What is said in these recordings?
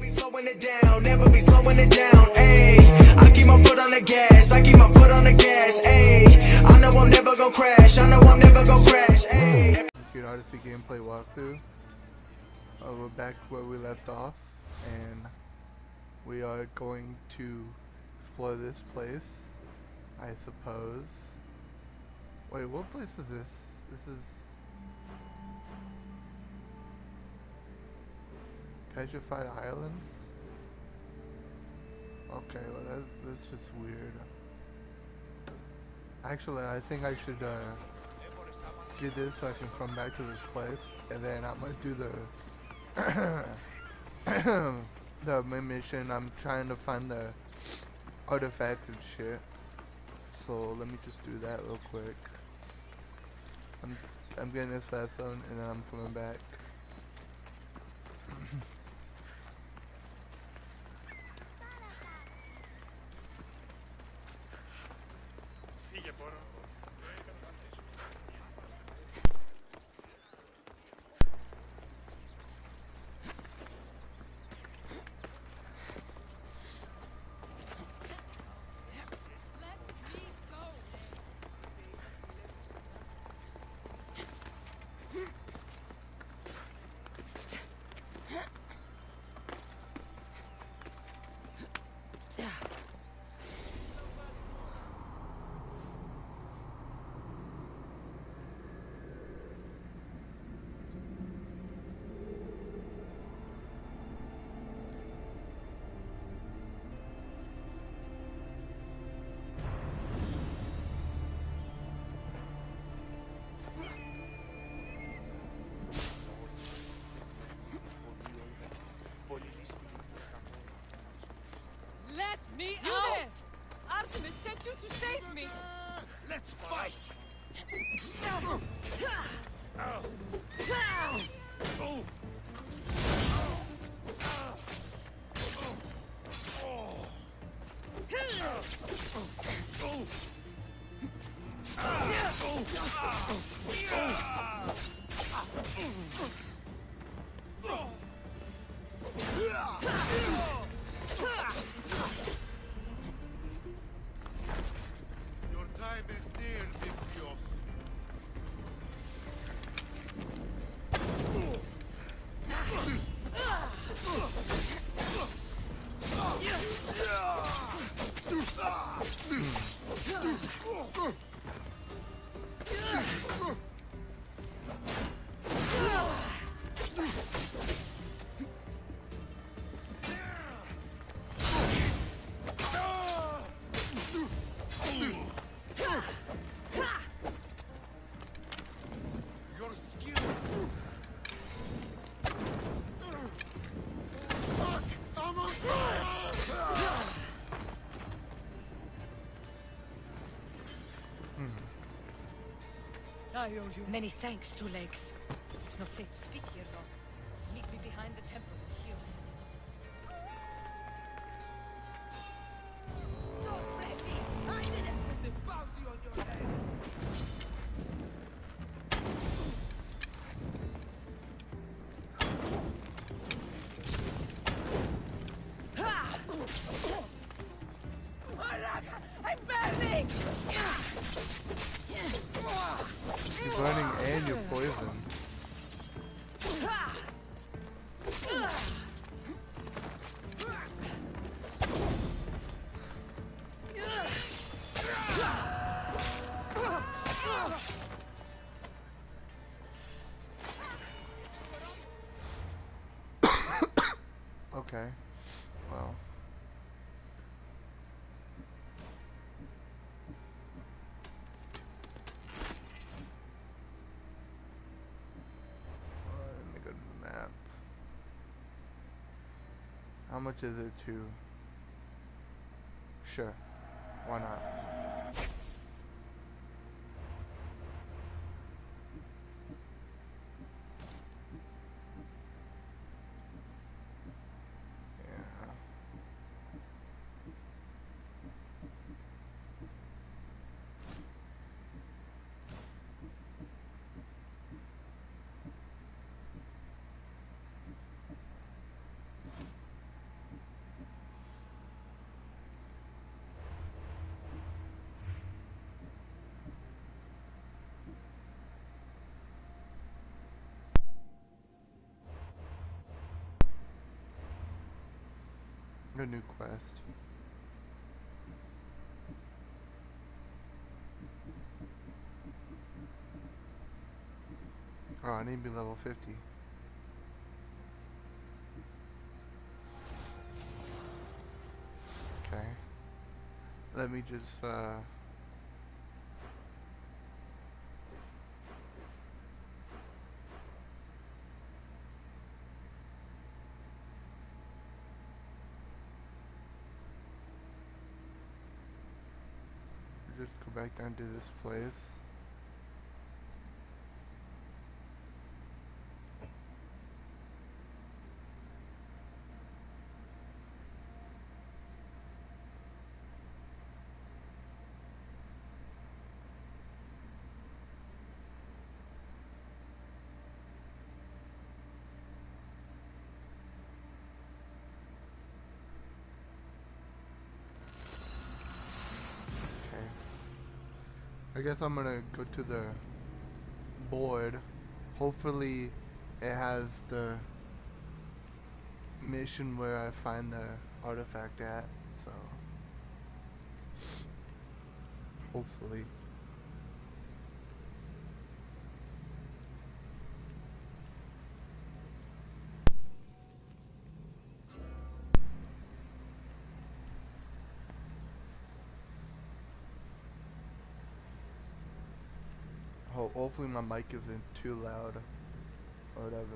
be slowing it down, never be slowing it down, ayy. I keep my foot on the gas, I keep my foot on the gas, ayy. I know I'm never gonna crash, I know I'm never gonna crash, ayy. Odyssey gameplay walkthrough. We're back where we left off, and we are going to explore this place, I suppose. Wait, what place is this? This is Petrified Islands? Okay, well that's just weird. Actually, I think I should do this so I can come back to this place, and then I'm gonna do the main mission. I'm trying to find the artifacts and shit. So let me just do that real quick. I'm getting this fast zone, and then I'm coming back. Let me out! Artemis sent you to save me! Let's fight! Your time is near, Misthios. Your skill. Fuck! I'm on fire! I owe you many thanks, Two Legs. It's not safe to speak here, though. Meet me behind the temple with Hears. Don't let me! I didn't put the bounty on your head! I'm burning! You're burning and you're poisoned. Okay, well. Let me go to the map. How much is it to? Sure, why not? A new quest. Oh, I need to be level 50. Okay. Let me just, just go back down to this place. Okay. I guess I'm gonna go to the board. Hopefully it has the mission where I find the artifact at, so hopefully. Hopefully my mic isn't too loud or whatever.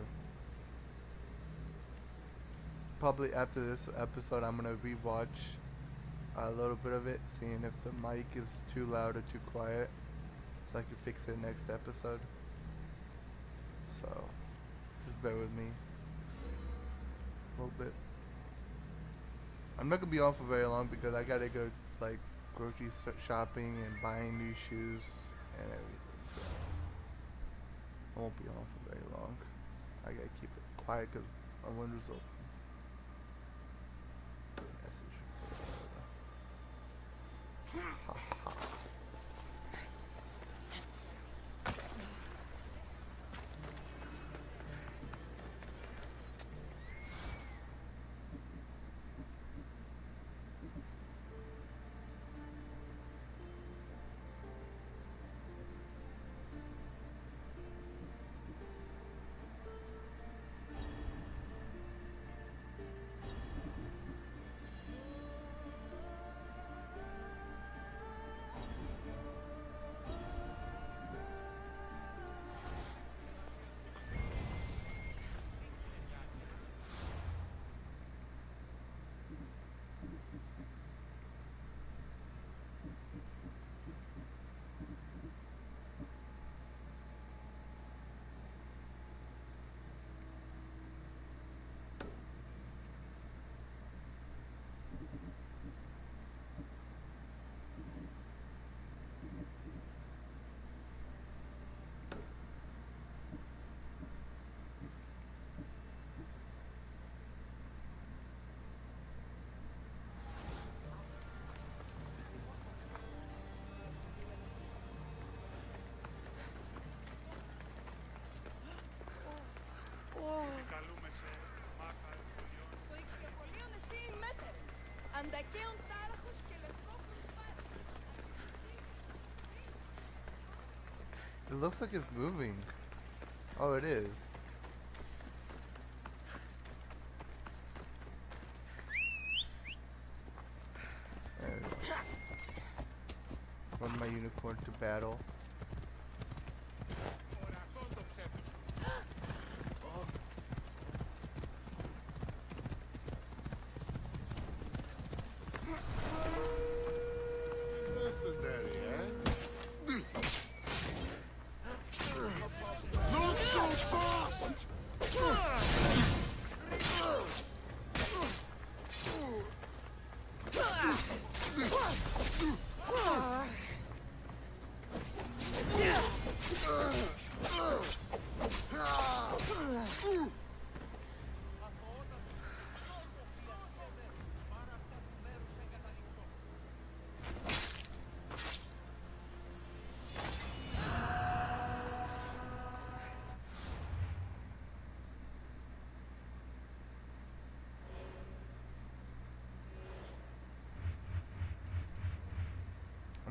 Probably after this episode I'm gonna rewatch a little bit of it, seeing if the mic is too loud or too quiet, so I can fix it next episode. So just bear with me a little bit. I'm not gonna be on for very long because I gotta go like grocery shopping and buying new shoes and everything, so I won't be on for very long. I gotta keep it quiet because my window's open. Message. It looks like it's moving. Oh, it is. There we go. Run my unicorn to battle. Mercenary, eh? Not so fast!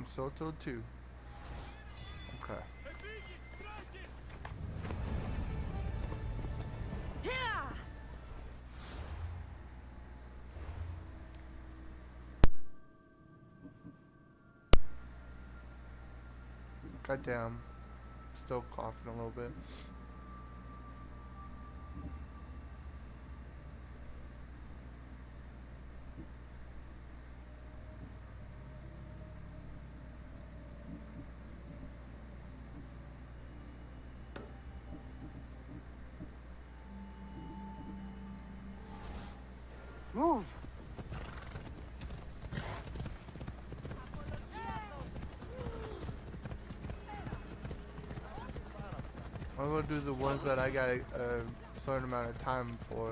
I'm so told too. Okay. Goddamn. Still coughing a little bit. Move! I'm gonna do the ones that I got a certain amount of time for.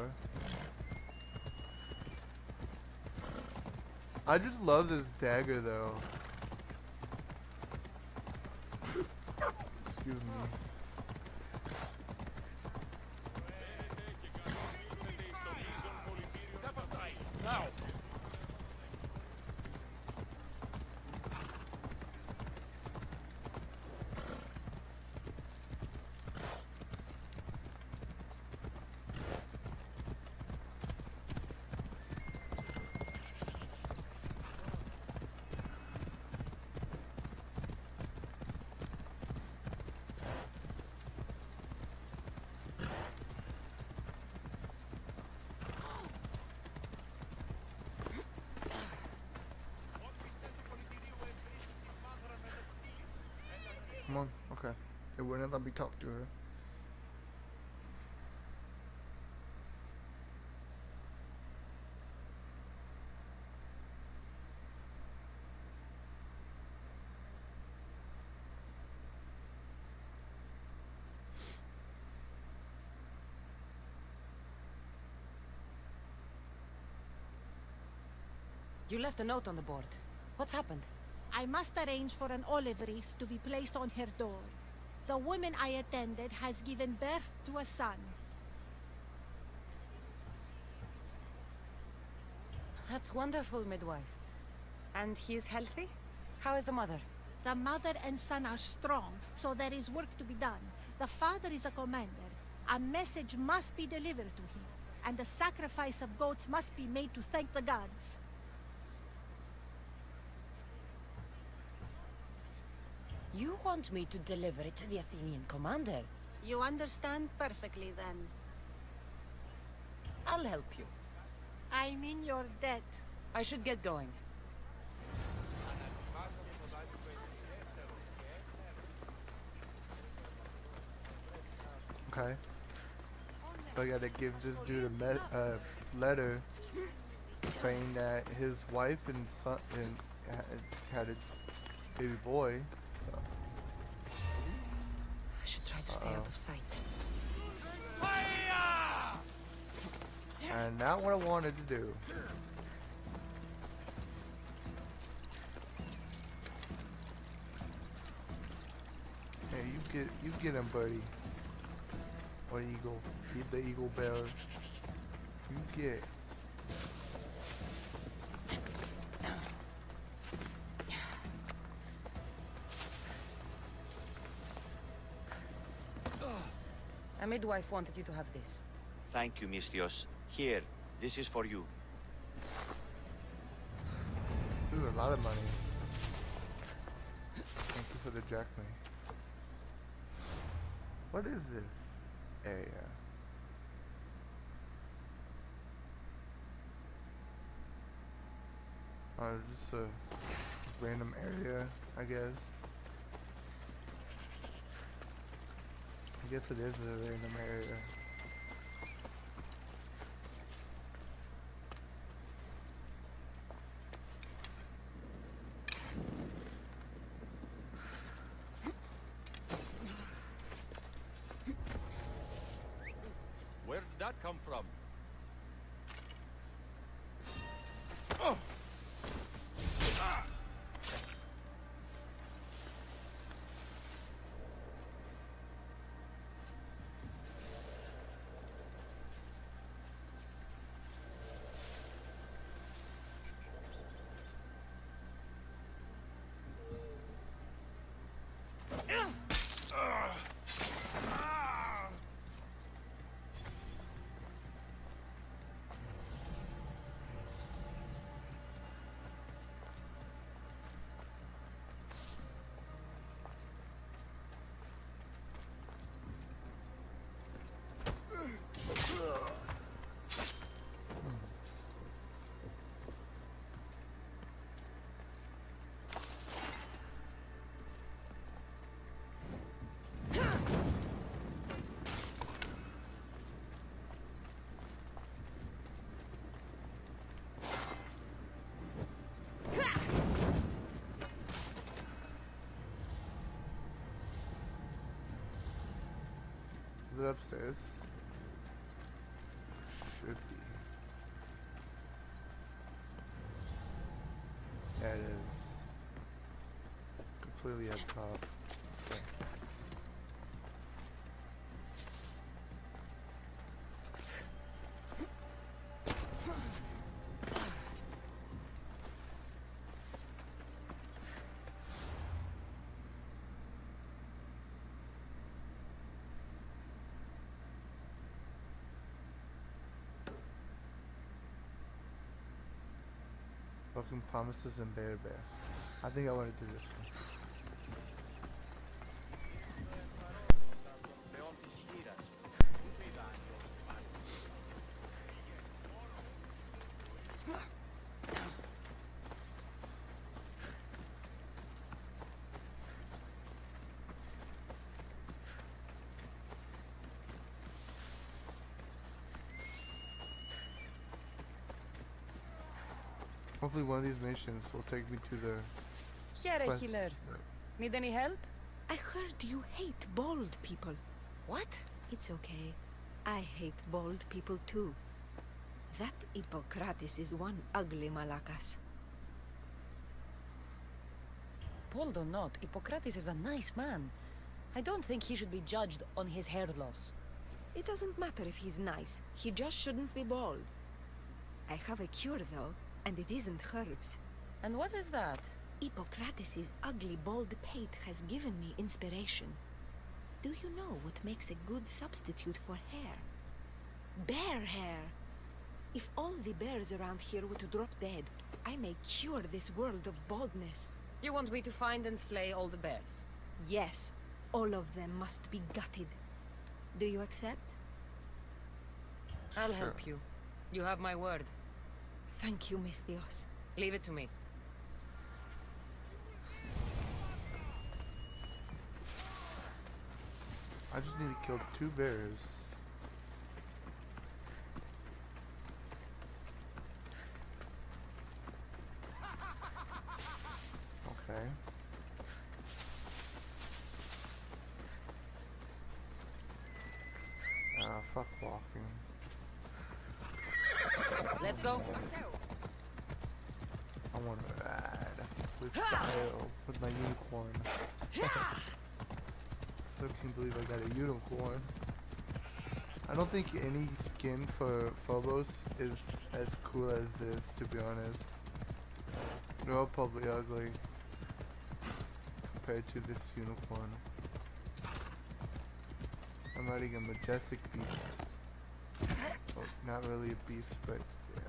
I just love this dagger though. Excuse me. Now! Come on, okay. It wouldn't let me talk to her. You left a note on the board. What's happened? I must arrange for an olive wreath to be placed on her door. The woman I attended has given birth to a son. That's wonderful, midwife. And he is healthy? How is the mother? The mother and son are strong, so there is work to be done. The father is a commander. A message must be delivered to him, and the sacrifice of goats must be made to thank the gods. You want me to deliver it to the Athenian commander? You understand perfectly, then. I'll help you. I mean your debt. I should get going. Okay. So I gotta give this dude a letter saying that his wife and son had a baby boy. So. I should try to stay out of sight. And not what I wanted to do. Hey, you get him, buddy. Or eagle. Get the eagle bearer. You get. A midwife wanted you to have this. Thank you, Mistios. Here, this is for you. Ooh, a lot of money. Thank you for the drachma. What is this area? Oh, just a random area, I guess. I guess it is a random area. Where did that come from? it upstairs? Should be. Yeah, it is. Completely up top. Okay. Broken Promises and Bear Bear. I think I want to do this one. Hopefully one of these missions will take me to the Here, quest. healer. Need any help? I heard you hate bald people. What? It's okay. I hate bald people too. That Hippocrates is one ugly Malakas. Bold or not, Hippocrates is a nice man. I don't think he should be judged on his hair loss. It doesn't matter if he's nice. He just shouldn't be bald. I have a cure though, and it isn't herbs. And what is that? Hippocrates' ugly bald pate has given me inspiration. Do you know what makes a good substitute for hair? Bear hair! If all the bears around here were to drop dead, I may cure this world of baldness. You want me to find and slay all the bears? Yes, all of them must be gutted. Do you accept? I'll Sure. help you. You have my word. Thank you, Miss Dios. Leave it to me. I just need to kill 2 bears. Okay. Ah, fuck walking. Let's go. I want to ride with style with my unicorn. Still can't believe I got a unicorn. I don't think any skin for Phobos is as cool as this, to be honest. They're all probably ugly compared to this unicorn. I'm riding a majestic beast. Well, not really a beast, but yeah.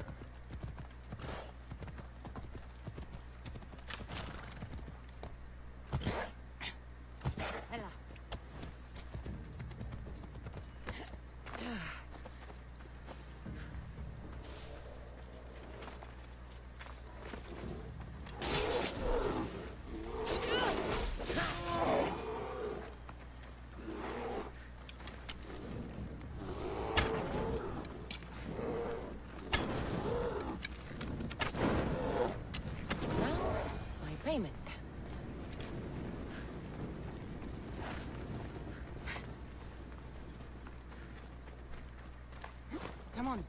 Payment. Come on.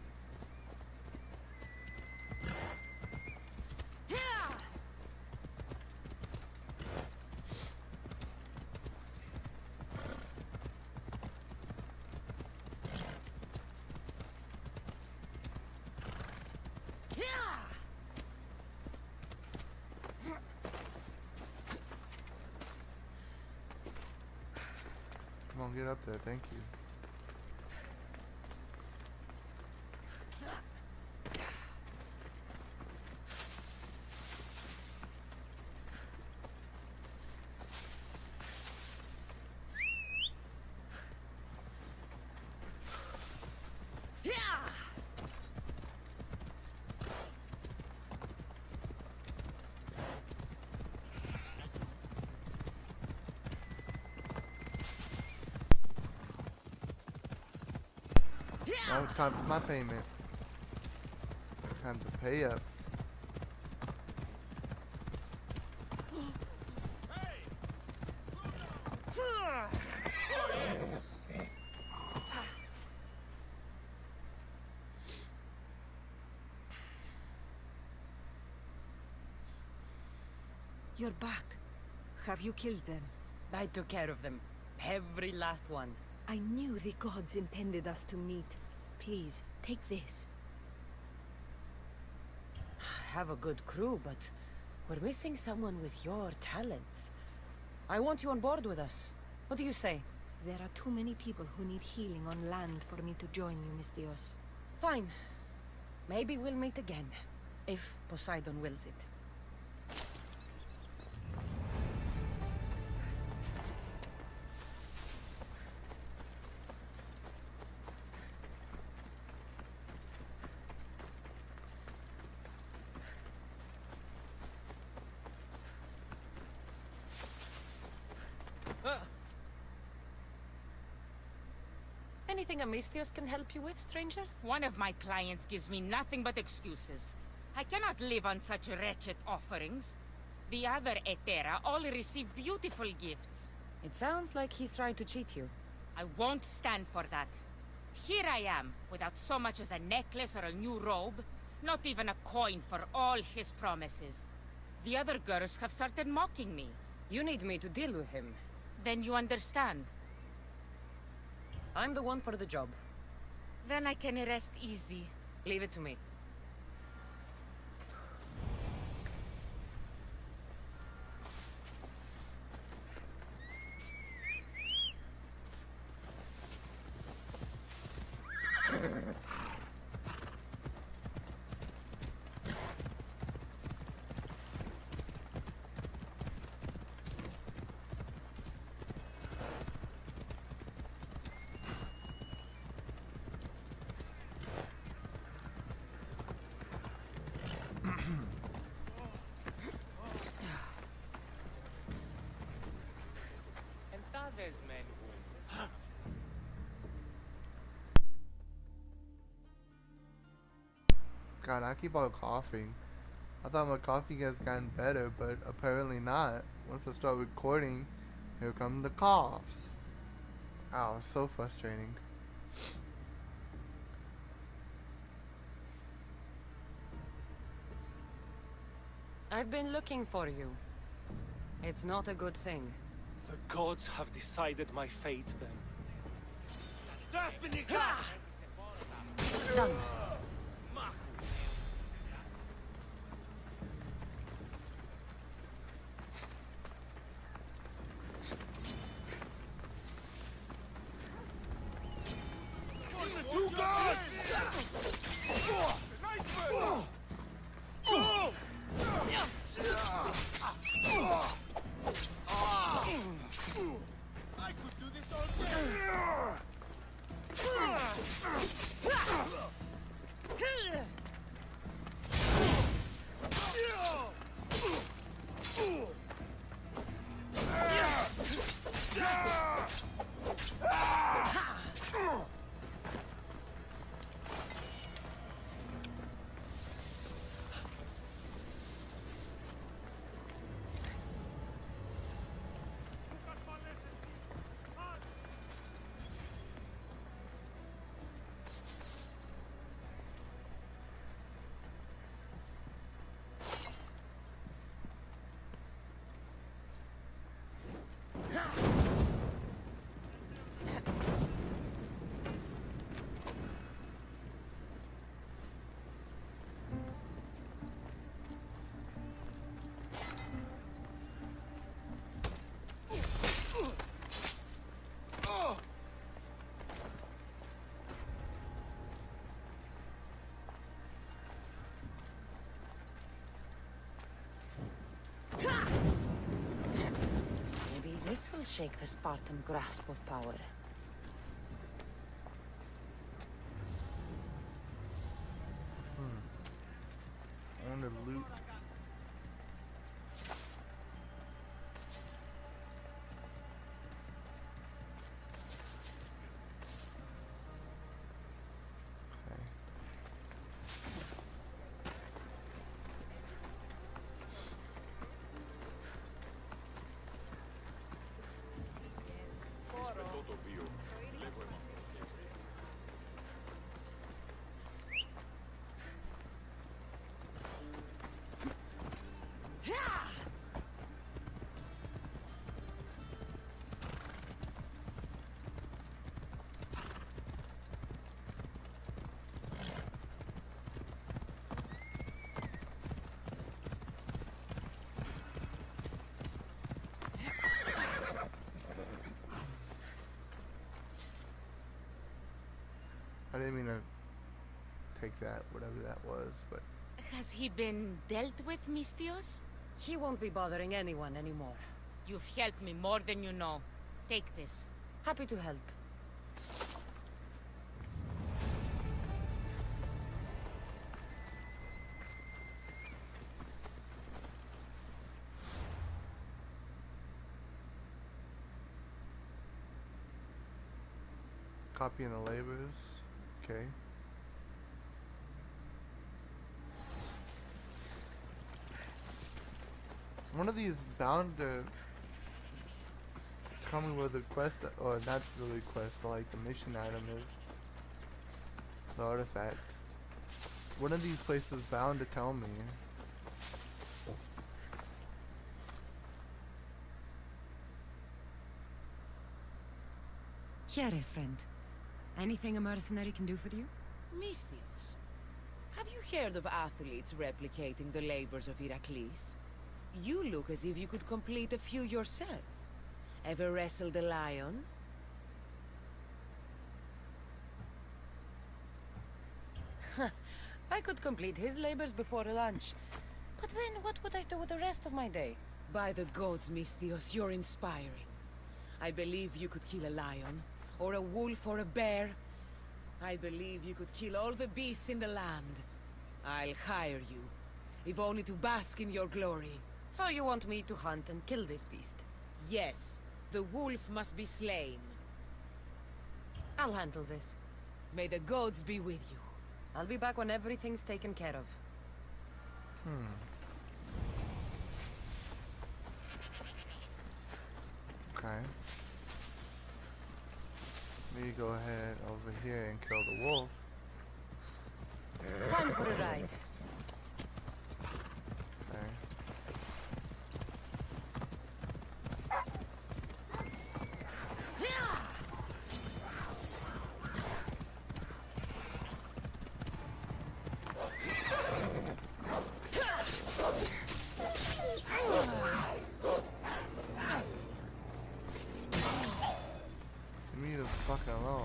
Come on, get up there, thank you. Now it's time for my payment. Time to pay up. You're back. Have you killed them? I took care of them. Every last one. I knew the gods intended us to meet. Please, take this. Have a good crew, but we're missing someone with your talents. I want you on board with us. What do you say? There are too many people who need healing on land for me to join you, Misthios. Fine. Maybe we'll meet again. If Poseidon wills it. Anything Amistios can help you with, stranger? One of my clients gives me nothing but excuses. I cannot live on such wretched offerings. The other Etera all receive beautiful gifts. It sounds like he's trying to cheat you. I won't stand for that. Here I am, without so much as a necklace or a new robe. Not even a coin for all his promises. The other girls have started mocking me. You need me to deal with him. Then you understand. I'm the one for the job. Then I can rest easy. Leave it to me. God, I keep on coughing. I thought my coughing has gotten better, but apparently not. Once I start recording, here come the coughs. Ow, so frustrating. I've been looking for you. It's not a good thing. The gods have decided my fate then. Done. I could do this all day. Maybe this will shake the Spartan grasp of power. I want to loot. that, whatever that was, but... Has he been dealt with, Mistios? He won't be bothering anyone anymore. You've helped me more than you know. Take this. Happy to help. Copying the labors. Okay. One of these bound to tell me where the quest, or not really quest, but like the mission item is. The artifact. One of these places bound to tell me. Here, friend. Anything a mercenary can do for you? Mistios, have you heard of athletes replicating the labors of Heracles? You look as if you could complete a few yourself. Ever wrestled a lion? I could complete his labors before lunch. But then what would I do with the rest of my day? By the gods, Mistios, you're inspiring. I believe you could kill a lion, or a wolf, or a bear. I believe you could kill all the beasts in the land. I'll hire you, if only to bask in your glory. So you want me to hunt and kill this beast? Yes, the wolf must be slain. I'll handle this. May the gods be with you. I'll be back when everything's taken care of. Okay. Let me go ahead over here and kill the wolf. Time for a ride. Okay. Leave me the fuck alone.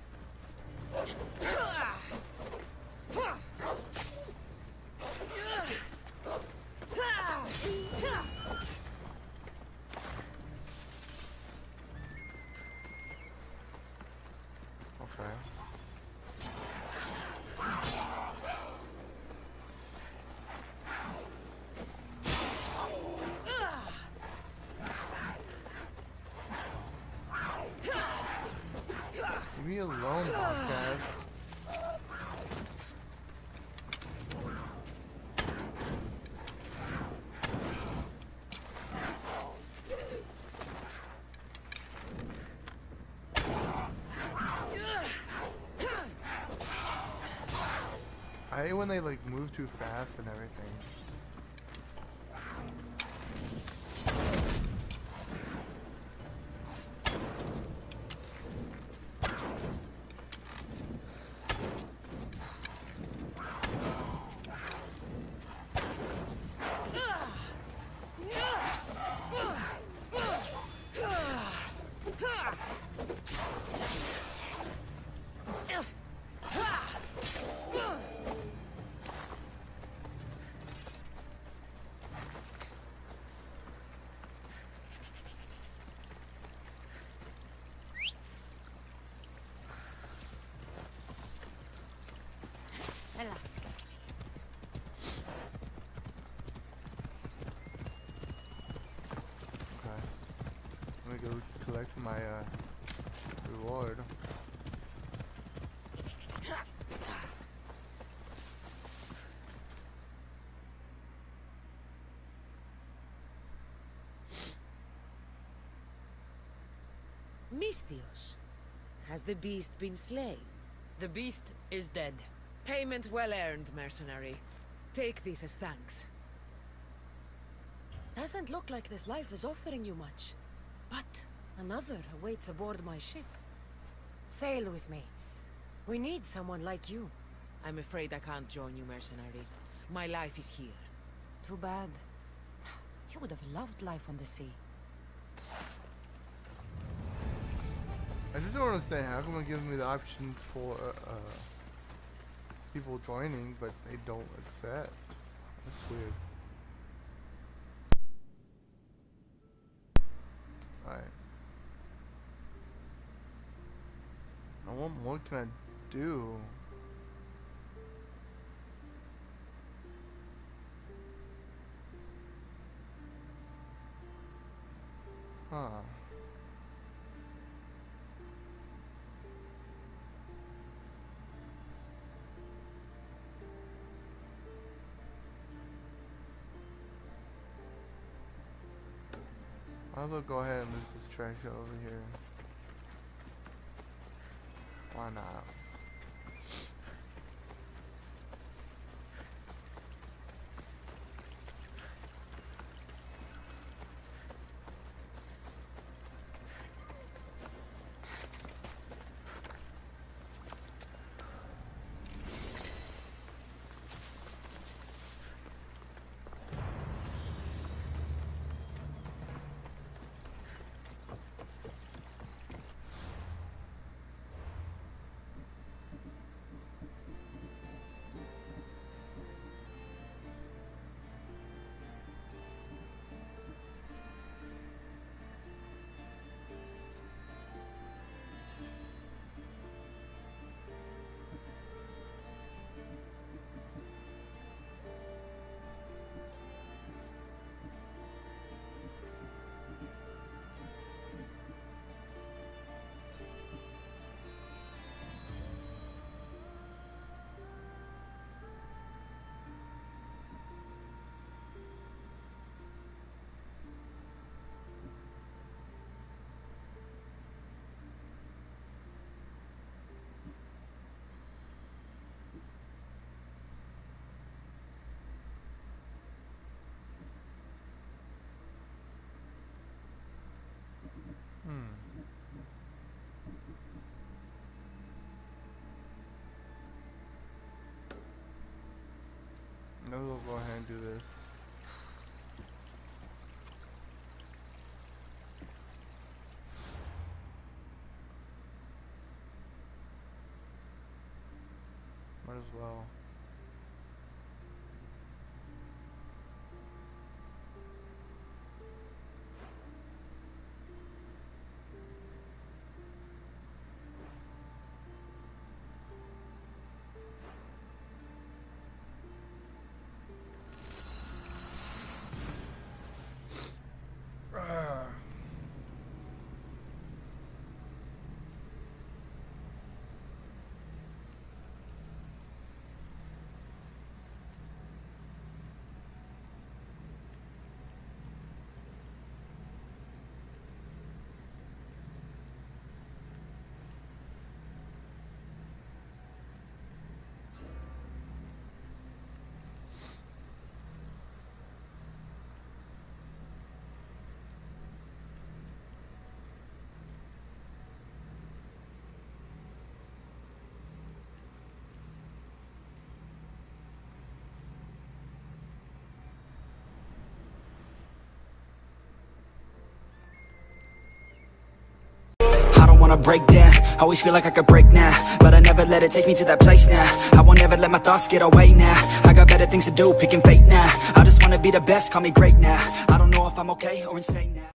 Okay. Leave me alone, podcast. I hate when they like move too fast and everything. Ella. Okay. Let me go collect my reward. Mistios, has the beast been slain? The beast is dead. Payment well earned, mercenary. Take this as thanks. Doesn't look like this life is offering you much. But another awaits aboard my ship. Sail with me. We need someone like you. I'm afraid I can't join you, mercenary. My life is here. Too bad. You would have loved life on the sea. I just don't understand, how come it gives me the option for people joining, but they don't accept. That's weird. Alright. Now what more can I do? Huh. Might as well go ahead and move this treasure over here. Why not? Maybe we'll go ahead and do this. Might as well. Wanna break down, always feel like I could break now, but I never let it take me to that place now. I won't ever let my thoughts get away now. I got better things to do, picking fate now. I just wanna be the best, call me great now. I don't know if I'm okay or insane now.